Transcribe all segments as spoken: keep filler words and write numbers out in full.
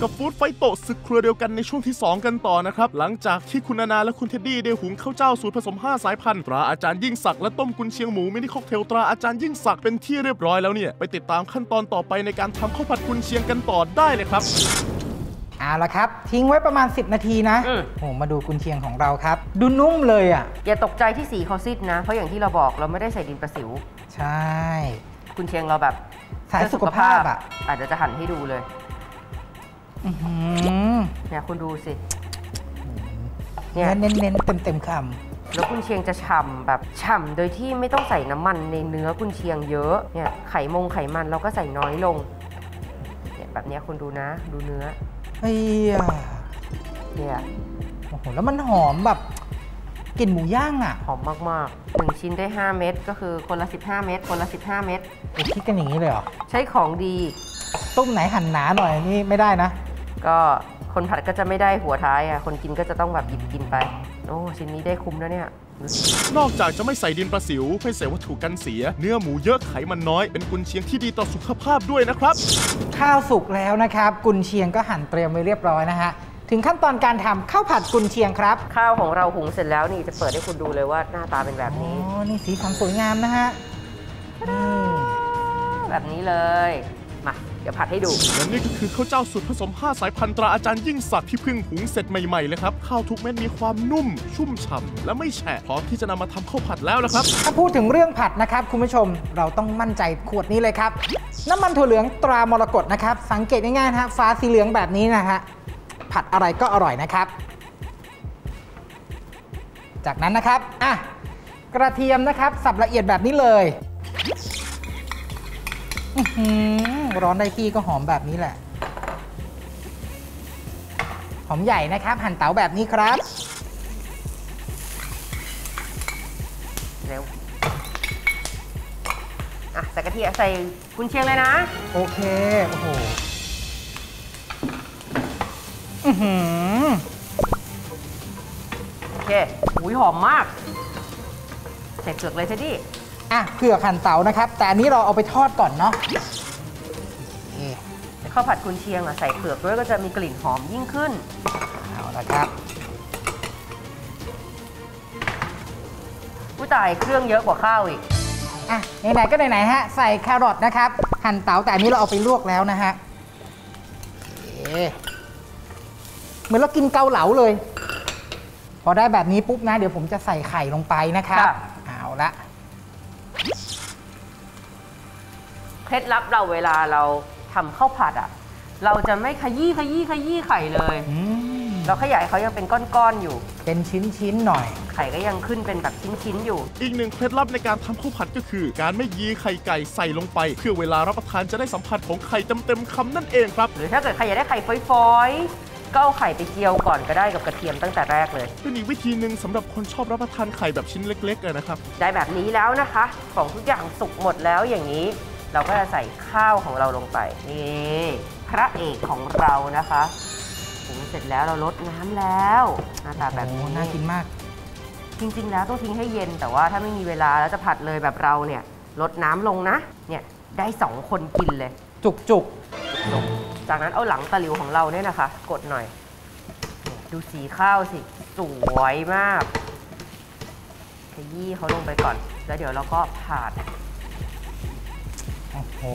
กับฟู้ดไฟโตศึกครัวเดียวกันในช่วงที่สองกันต่อนะครับหลังจากที่คุณนานาและคุณเท็ดดี้ได้หุงข้าวเจ้าสูตรผสมห้าสายพันธุ์ตราอาจารย์ยิ่งศักดิ์และต้มกุนเชียงหมูมินิค็อกเทลตราอาจารย์ยิ่งศักดิ์เป็นที่เรียบร้อยแล้วเนี่ยไปติดตามขั้นตอนต่อไปในการทำข้าวผัดกุนเชียงกันต่อได้เลยครับเอาละครับทิ้งไว้ประมาณสิบนาทีนะโอ้มาดูกุนเชียงของเราครับดูนุ่มเลยอ่ะอย่าตกใจที่สีเขาซีดนะเพราะอย่างที่เราบอกเราไม่ได้ใส่ดินประสิวใช่กุนเชียงเราแบบสายสุขภาพอ่ะอาจจะจะหั่นให้ดูเลยเนี่ยคุณดูสิเนี่ยเน้นๆเต็มๆคำแล้วกุนเชียงจะฉ่ำแบบฉ่ำโดยที่ไม่ต้องใส่น้ำมันในเนื้อกุนเชียงเยอะเนี่ยไขมงไขมันเราก็ใส่น้อยลงเนี่ยแบบนี้คุณดูนะดูเนื้อเฮ้ยเนี่ยโอ้โหแล้วมันหอมแบบกลิ่นหมูย่างอ่ะหอมมากๆหนึ่งชิ้นได้ห้าเม็ดก็คือคนละสิบห้าเม็ดคนละสิบห้าเม็ดไปคิดกันอย่างนี้เลยเหรอใช้ของดีต้มไหนหั่นหนาหน่อยนี่ไม่ได้นะก็คนผัดก็จะไม่ได้หัวท้ายอ่ะคนกินก็จะต้องแบบหยิบกินไปโอ้ชิ้นนี้ได้คุ้มแล้วเนี่ยนอกจากจะไม่ใส่ดินประสิวไม่ใส่วัตถุกันเสียเนื้อหมูเยอะไขมันน้อยเป็นกุนเชียงที่ดีต่อสุขภาพด้วยนะครับข้าวสุกแล้วนะครับกุนเชียงก็หั่นเตรียมไว้เรียบร้อยนะฮะถึงขั้นตอนการทำข้าวผัดกุนเชียงครับข้าวของเราหุงเสร็จแล้วนี่จะเปิดให้คุณดูเลยว่าหน้าตาเป็นแบบนี้อ๋อนี่สีสันสวยงามนะฮะแบบนี้เลยมาเดี๋ยวผัดให้ดูและนี่ก็คือข้าวเจ้าสูตรผสมห้าสายพันธุ์ตราอาจารย์ยิ่งศักดิ์ที่เพิ่งหุงเสร็จใหม่ๆเลยครับข้าวทุกเม็ดมีความนุ่มชุ่มฉ่ำและไม่แฉะพร้อมที่จะนำมาทำข้าวผัดแล้วนะครับถ้าพูดถึงเรื่องผัดนะครับคุณผู้ชมเราต้องมั่นใจขวดนี้เลยครับน้ำมันถั่วเหลืองตรามรกตนะครับสังเกตง่ายๆนะฮะฟ้าสีเหลืองแบบนี้นะฮะผัดอะไรก็อร่อยนะครับจากนั้นนะครับอ่ะกระเทียมนะครับสับละเอียดแบบนี้เลยร้อนได้ที่ก็หอมแบบนี้แหละหอมใหญ่นะครับหั่นเต๋าแบบนี้ครับเร็วอ่ะใส่กระเทียมใส่กุนเชียงเลยนะโอเคโอ้โหโอเคอุ้ยหอมมากใส่เปลือกเลยเท็ดดี้อ่ะเผือกหั่นเต๋านะครับแต่อันนี้เราเอาไปทอดก่อนเนาะข้าวผัดกุนเชียงอ่ะใส่เปลือกด้วยก็จะมีกลิ่นหอมยิ่งขึ้นเอาละครับผู้ตายเครื่องเยอะกว่าข้าวอีกอ่ะไหนๆก็ไหนๆฮะใส่แครอทนะครับหั่นเต๋าแต่อันนี้เราเอาไปลวกแล้วนะฮะเหมือนเรากินเกาเหลาเลยพอได้แบบนี้ปุ๊บนะเดี๋ยวผมจะใส่ไข่ลงไปนะครับเอาละเคล็ดลับเราเวลาเราทำข้าวผัดอ่ะเราจะไม่ขยี้ขยี้ขยี้ไข่เลยเราขยายเขายังเป็นก้อนๆอยู่เป็นชิ้นๆหน่อยไข่ก็ยังขึ้นเป็นแบบชิ้นๆอยู่อีกหนึ่งเคล็ดลับในการทำข้าวผัดก็คือการไม่ยีไข่ไก่ใส่ลงไปเพื่อเวลารับประทานจะได้สัมผัสของไข่เต็มๆคำนั่นเองครับหรือถ้าเกิดใครอยากได้ไข่ฝอยๆก็เอาไข่ไปเจียวก่อนก็ได้กับกระเทียมตั้งแต่แรกเลยเป็นอีกวิธีหนึ่งสำหรับคนชอบรับประทานไข่แบบชิ้นเล็กๆเลยนะครับได้แบบนี้แล้วนะคะของทุกอย่างสุกหมดแล้วอย่างนี้เราก็จะใส่ข้าวของเราลงไปนี่พระเอกของเรานะคะหุงเสร็จแล้วเราลดน้ำแล้วหน้าตาแบบนี้น่ากินมากจริงๆแล้วต้องทิ้งให้เย็นแต่ว่าถ้าไม่มีเวลาแล้วจะผัดเลยแบบเราเนี่ยลดน้ำลงนะเนี่ยได้สองคนกินเลยจุกจุกจากนั้นเอาหลังตะหลิวของเราเนี่ยนะคะกดหน่อยดูสีข้าวสิสวยมากขยี้เขาลงไปก่อนแล้วเดี๋ยวเราก็ผัดโอ้โห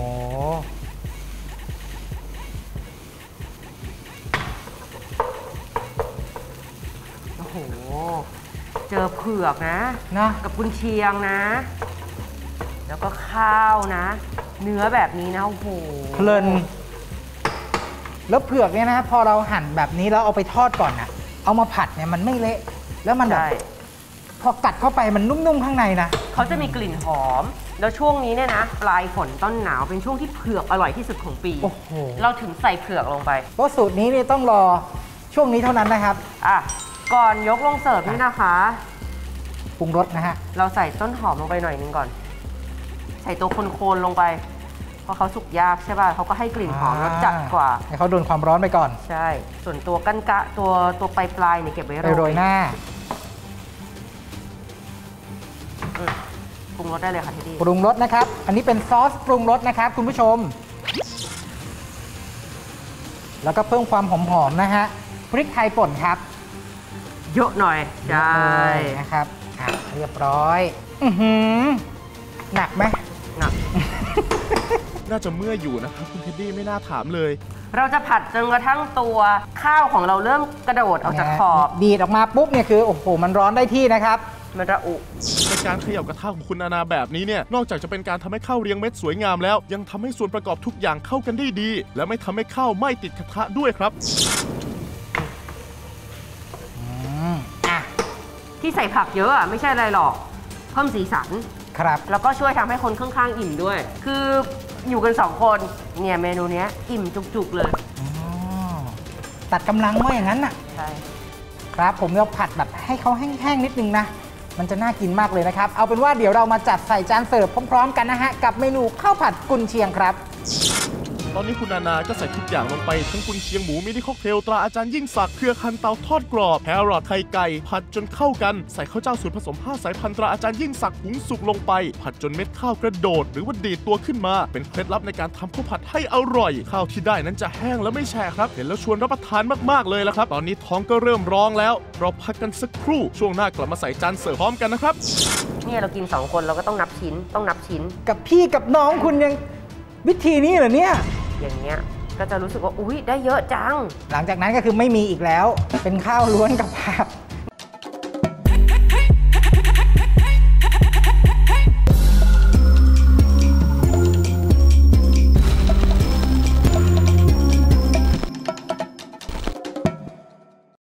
โอ้โหเจอเผือกนะนะกับกุนเชียงนะแล้วก็ข้าวนะเนื้อแบบนี้นะโอ้โหเพลินแล้วเผือกเนี่ยนะพอเราหั่นแบบนี้แล้วเอาไปทอดก่อนนะเอามาผัดเนี่ยมันไม่เละแล้วมันแบบพอกัดเข้าไปมันนุ่มๆข้างในนะเขาจะมีกลิ่นหอมแล้วช่วงนี้เนี่ยนะปลายฝนต้นหนาวเป็นช่วงที่เผือกอร่อยที่สุดของปีเราถึงใส่เผือกลงไปเพราะสูตรนี้นี่ต้องรอช่วงนี้เท่านั้นนะครับอ่ะก่อนยกลงเสิร์ฟนี่นะคะปรุงรสนะฮะเราใส่ต้นหอมลงไปหน่อยนึงก่อนใส่ตัวโคนๆลงไปเพราะเขาสุกยากใช่ป่ะเขาก็ให้กลิ่นหอมรสจัดกว่าให้เขาโดนความร้อนไปก่อนใช่ส่วนตัวกั้นกะตัวตัวปลายปลายเนี่ยเก็บไว้โรยหน้าปรุงรสได้เลยค่ะทีนี้ปรุงรสนะครับอันนี้เป็นซอสปรุงรสนะครับคุณผู้ชมแล้วก็เพิ่มความหอมๆนะฮะพริกไทยป่นครับเยอะหน่อยใช่นะครับอ่ะเรียบร้อยอือหือหนักไหมหนักน่าจะเมื่อยอยู่นะครับคุณเท็ดดี้ไม่น่าถามเลยเราจะผัดจนกระทั่งตัวข้าวของเราเริ่มกระโดดออกจากขอบดีดออกมาปุ๊บเนี่ยคือโอ้โหมันร้อนได้ที่นะครับมันระอุในการเขย่ากระทะของคุณนานาแบบนี้เนี่ยนอกจากจะเป็นการทำให้ข้าวเรียงเม็ดสวยงามแล้ว ยังทำให้ส่วนประกอบทุกอย่างเข้ากันได้ดี และไม่ทำให้ข้าวไหม้ติดกระทะด้วยครับอืมอ่ะที่ใส่ผักเยอะอะไม่ใช่อะไรหรอกเพิ่มสีสันครับแล้วก็ช่วยทำให้คนข้างๆอิ่มด้วย คืออยู่กันสองคนเนี่ยเมนูเนี้ยอิ่มจุกๆเลยอ๋อตัดกำลังว่าอย่างนั้นน่ะใช่ครับผมเราผัดแบบให้เขาแห้งๆนิดนึงนะ มันจะน่ากินมากเลยนะครับ เอาเป็นว่าเดี๋ยวเรามาจัดใส่จานเสิร์ฟพร้อมๆกันนะฮะ กับเมนูข้าวผัดกุนเชียงครับตอนนี้คุณนานาก็ใส่ทุกอย่างลงไปทั้งกุนเชียงหมูมินิค็อกเทลตราอาจารย์ยิ่งศักดิ์เครือคันเตาทอดกรอบแครอทไข่ไก่ผัดจนเข้ากันใส่ข้าวเจ้าสูตรผสมห้าสายพันธุ์ตราอาจารย์ยิ่งศักดิ์หุงสุกลงไปผัดจนเม็ดข้าวกระโดดหรือว่าดีดตัวขึ้นมาเป็นเคล็ดลับในการทำข้าวผัดให้อร่อยข้าวที่ได้นั้นจะแห้งและไม่แฉะครับเห็นแล้วชวนรับประทานมากๆเลยละครับตอนนี้ท้องก็เริ่มร้องแล้วเราพักกันสักครู่ช่วงหน้ากลับมาใส่จานเสิร์ฟพร้อมกันนะครับเนี่ยเรากินสองคนเราก็ต้องนับชิ้นต้องนับชิ้นกับพี่กับน้องคุณยังวิธีนี้เหรอเนี่ยอย่างเงี้ยก็จะรู้สึกว่าอุ๊ยได้เยอะจังหลังจากนั้นก็คือไม่มีอีกแล้ว เป็นข้าวล้วนกับผัก